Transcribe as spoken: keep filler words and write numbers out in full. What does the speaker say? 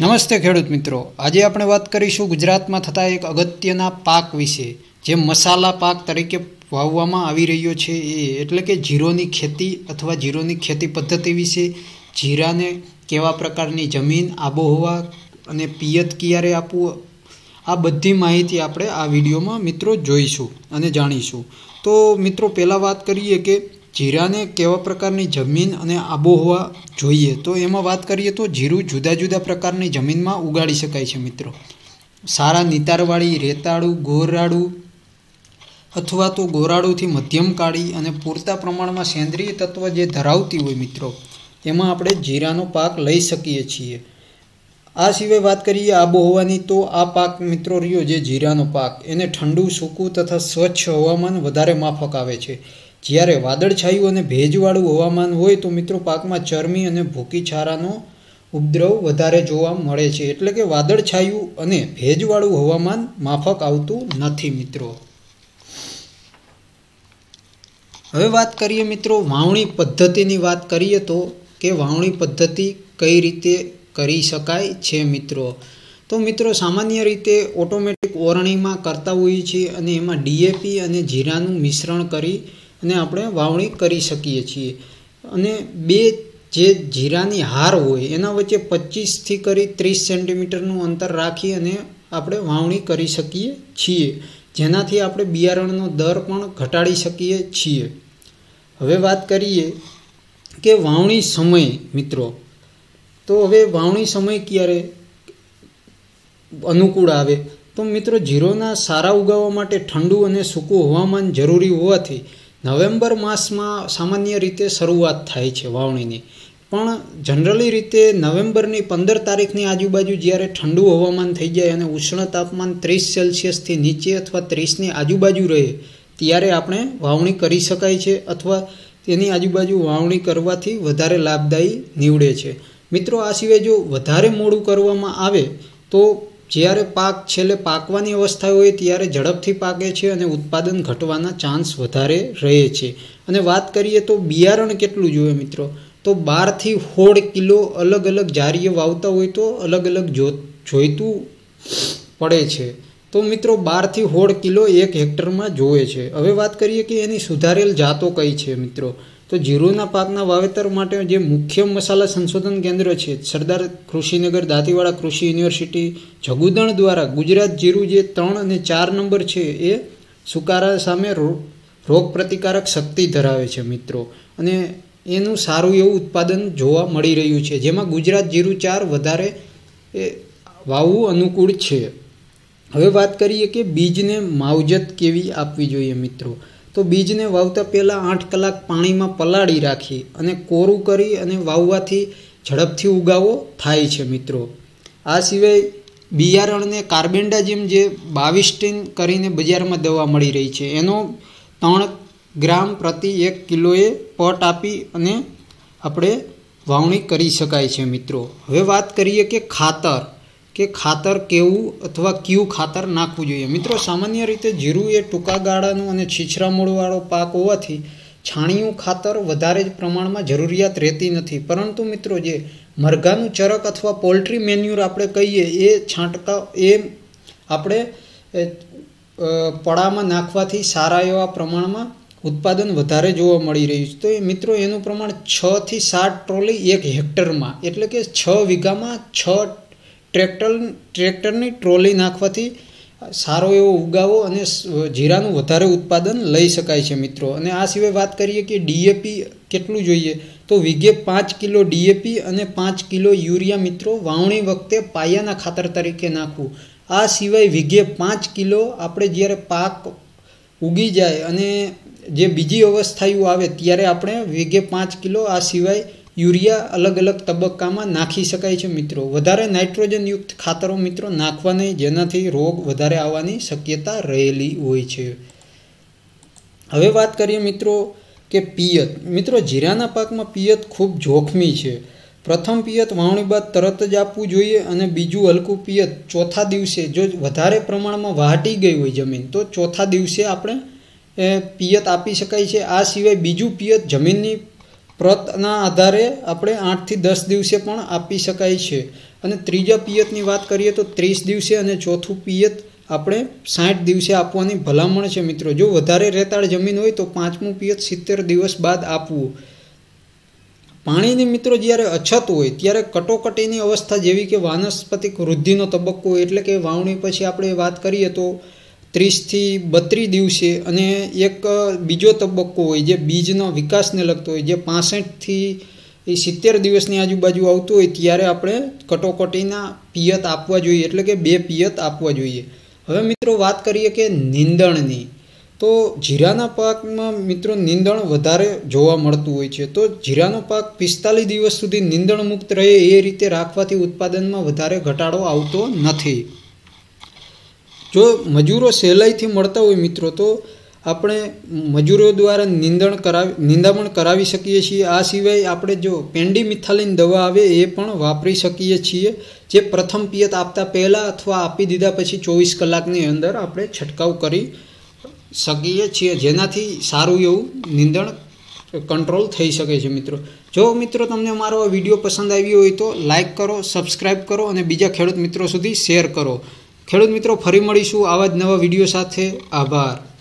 નમસ્તે ખેડૂત મિત્રો, આજે આપણે વાત કરીશું ગુજરાતમાં થતા એક અગત્યના પાક વિશે, જે મસાલા પાક તરીકે વાવવામાં આવી રહ્યો છે એ એટલે કે જીરોની ખેતી અથવા જીરોની ખેતી પદ્ધતિ વિશે, જીરાને કેવા પ્રકારની જમીન, આબોહવા અને પિયત ક્યારે આપવું, આ બધી માહિતી આપણે આ વિડીયોમાં મિત્રો જોઈશું અને જાણીશું। તો મિત્રો પહેલાં વાત કરીએ કે જીરાને કેવા પ્રકારની જમીન અને આબોહવા જોઈએ, તો એમાં વાત કરીએ તો જીરું જુદા જુદા પ્રકારની જમીનમાં ઉગાડી શકાય છે મિત્રો। સારા નિતારવાળી, રેતાળું, ગોરાળું અથવા તો ગોરાળુંથી મધ્યમ કાળી અને પૂરતા પ્રમાણમાં સેન્દ્રિય તત્વ જે ધરાવતી હોય મિત્રો, એમાં આપણે જીરાનો પાક લઈ શકીએ છીએ। આ સિવાય વાત કરીએ આબોહવાની, તો આ પાક મિત્રો રહ્યો જે જીરાનો પાક, એને ઠંડુ, સૂકું તથા સ્વચ્છ હવામાન વધારે માફક આવે છે। જ્યારે વાદળછાયું અને ભેજવાળું હવામાન હોય તો મિત્રો પાકમાં ચરમી અને ભૂકી છારાનો ઉપદ્રવ વધારે જોવા મળે છે, એટલે કે વાદળછાયું અને ભેજવાળું હવામાન માફક આવતું નથી મિત્રો। હવે વાત કરીએ મિત્રો વાવણી પદ્ધતિની વાત કરીએ તો કે વાવણી પદ્ધતિ કઈ રીતે કરી શકાય છે મિત્રો। તો મિત્રો સામાન્ય રીતે ઓટોમેટિક ઓરણીમાં કરતા હોઈએ છીએ અને એમાં ડીએપી અને જીરાનું મિશ્રણ કરી અને આપણે વાવણી કરી શકીએ છીએ। અને બે જે જીરાની હાર હોય એના વચ્ચે પચીસથી કરી ત્રીસ સેન્ટીમીટરનું અંતર રાખી અને આપણે વાવણી કરી શકીએ છીએ, જેનાથી આપણે બિયારણનો દર પણ ઘટાડી શકીએ છીએ। હવે વાત કરીએ કે વાવણી સમય મિત્રો, તો હવે વાવણી સમય ક્યારે અનુકૂળ આવે, તો મિત્રો જીરોના સારા ઉગાવવા માટે ઠંડુ અને સૂકું હવામાન જરૂરી હોવાથી નવેમ્બર માસમાં સામાન્ય રીતે શરૂઆત થાય છે વાવણીની, પણ જનરલી રીતે નવેમ્બરની પંદર તારીખની આજુબાજુ જ્યારે ઠંડુ હવામાન થઈ જાય અને ઉષ્ણ તાપમાન ત્રીસ સેલ્સિયસથી નીચે અથવા ત્રીસની આજુબાજુ રહે ત્યારે આપણે વાવણી કરી શકાય છે, અથવા તેની આજુબાજુ વાવણી કરવાથી વધારે લાભદાયી નીવડે છે મિત્રો। આ સિવાય જો વધારે મોડું કરવામાં આવે તો જ્યારે પાક છેલ્લે પાકવાની અવસ્થા હોય ત્યારે ઝડપથી પાકે છે અને ઉત્પાદન ઘટવાના ચાન્સ વધારે રહે છે। અને વાત કરીએ તો બિયારણ કેટલું જોઈએ મિત્રો, તો બારથી સોળ કિલો અલગ અલગ જારીએ વાવતા હોય તો અલગ અલગ જો જોઈતું પડે છે, તો મિત્રો બારથી સોળ કિલો એક હેક્ટરમાં જોવે છે। હવે વાત કરીએ કે એની સુધારેલ જાતો કઈ છે મિત્રો, તો જીરુના પાકના વાવેતર માટે જે મુખ્ય મસાલા સંશોધન કેન્દ્ર છે સરદાર કૃષિનગર દાંતીવાડા કૃષિ યુનિવર્સિટી જગુદણ દ્વારા ગુજરાત જીરું જે ત્રણ અને ચાર નંબર છે એ સુકારા સામે રોગ પ્રતિકારક શક્તિ ધરાવે છે મિત્રો, અને એનું સારું એવું ઉત્પાદન જોવા મળી રહ્યું છે, જેમાં ગુજરાત જીરું ચાર વધારે એ વાવવું અનુકૂળ છે। હવે વાત કરીએ કે બીજને માવજત કેવી આપવી જોઈએ મિત્રો, તો બીજને વાવતા પહેલાં આઠ કલાક પાણીમાં પલાળી રાખી અને કોરું કરી અને વાવવાથી ઝડપથી ઉગાવો થાય છે મિત્રો। આ સિવાય બિયારણને કાર્બેન્ડાઝિમ જે બાવીસ્ટીન કરીને બજારમાં દવા મળી રહી છે એનો ત્રણ ગ્રામ પ્રતિ એક કિલોએ પટ આપી અને આપણે વાવણી કરી શકાય છે મિત્રો। હવે વાત કરીએ કે ખાતર કે ખાતર કેવું અથવા કયું ખાતર નાખવું જોઈએ મિત્રો। સામાન્ય રીતે જીરું એ ટૂંકા ગાળાનું અને છીછરા મૂળવાળો પાક હોવાથી છાણિયું ખાતર વધારે જ પ્રમાણમાં જરૂરિયાત રહેતી નથી, પરંતુ મિત્રો જે મરઘાનું ચરક અથવા પોલ્ટ્રી મેન્યુર આપણે કહીએ એ છાંટકાવ એ આપણે પડામાં નાખવાથી સારા એવા પ્રમાણમાં ઉત્પાદન વધારે જોવા મળી રહ્યું છે। તો એ મિત્રો એનું પ્રમાણ છ થી સાત ટ્રોલી એક હેક્ટરમાં એટલે કે છ વીઘામાં છ ટ્રેક્ટર ટ્રેક્ટરની ટ્રોલી નાખવાથી સારો એવો ઉગાવો અને જીરાનું વધારે ઉત્પાદન લઈ શકાય છે મિત્રો। અને આ સિવાય વાત કરીએ કે ડીએપી કેટલું જોઈએ, તો વીઘે પાંચ કિલો ડીએપી અને પાંચ કિલો યુરિયા મિત્રો વાવણી વખતે પાયાના ખાતર તરીકે નાખવું। આ સિવાય વીઘે પાંચ કિલો આપણે જ્યારે પાક ઉગી જાય અને જે બીજી અવસ્થાઓ આવે ત્યારે આપણે વીઘે પાંચ કિલો આ સિવાય યુરિયા અલગ અલગ તબક્કામાં નાખી શકાય છે મિત્રો। વધારે નાઇટ્રોજનયુક્ત ખાતરો મિત્રો નાખવા નહીં, જેનાથી રોગ વધારે આવવાની શક્યતા રહેલી હોય છે। હવે વાત કરીએ મિત્રો કે પિયત મિત્રો, જીરાના પાકમાં પિયત ખૂબ જોખમી છે। પ્રથમ પિયત વાવણી બાદ તરત જ આપવું જોઈએ અને બીજું હલકું પિયત ચોથા દિવસે, જો વધારે પ્રમાણમાં વાટી ગઈ હોય જમીન તો ચોથા દિવસે આપણે પિયત આપી શકાય છે। આ સિવાય બીજું પિયત જમીનની પ્રતના આધારે આપણે આઠથી દસ દિવસે પણ આપી શકાય છે। અને ત્રીજા પિયતની વાત કરીએ તો ત્રીસ દિવસે અને ચોથું પિયત આપણે સાઠ દિવસે આપવાની ભલામણ છે મિત્રો। જો વધારે રેતાળ જમીન હોય તો પાંચમું પિયત સિત્તેર દિવસ બાદ આપવું। પાણીની મિત્રો જ્યારે અછત હોય ત્યારે કટોકટીની અવસ્થા જેવી કે વાનસ્પતિક વૃદ્ધિનો તબક્કો એટલે કે વાવણી પછી આપણે વાત કરીએ તો ત્રીસથી બત્રીસ દિવસે અને એક બીજો તબક્કો હોય જે બીજનો વિકાસને લગતો હોય જે પાસઠથી એ સિત્તેર દિવસની આજુબાજુ આવતું હોય ત્યારે આપણે કટોકટીના પિયત આપવા જોઈએ એટલે કે બે પિયત આપવા જોઈએ। હવે મિત્રો વાત કરીએ કે નીંદણની, તો જીરાના પાકમાં મિત્રો નીંદણ વધારે જોવા મળતું હોય છે। તો જીરાનો પાક પિસ્તાલીસ દિવસ સુધી નીંદણ મુક્ત રહે એ રીતે રાખવાથી ઉત્પાદનમાં વધારે ઘટાડો આવતો નથી। જો મજૂરો સહેલાઈથી મળતા હોય મિત્રો તો આપણે મજૂરો દ્વારા નીંદણ કરાવી નિંદામણ કરાવી શકીએ છીએ। આ સિવાય આપણે જો પેન્ડીમિથાલિન દવા આવે એ પણ વાપરી શકીએ છીએ, જે પ્રથમ પિયત આપતા પહેલાં અથવા આપી દીધા પછી ચોવીસ કલાકની અંદર આપણે છંટકાવ કરી શકીએ છીએ, જેનાથી સારું એવું નીંદણ કંટ્રોલ થઈ શકે છે મિત્રો। જો મિત્રો તમને મારો આ વિડીયો પસંદ આવ્યો હોય તો લાઇક કરો, સબસ્ક્રાઈબ કરો અને બીજા ખેડૂત મિત્રો સુધી શેર કરો। ખેડૂત મિત્રો ફરી મળીશું આવા જ નવા વિડીયો સાથે। આભાર।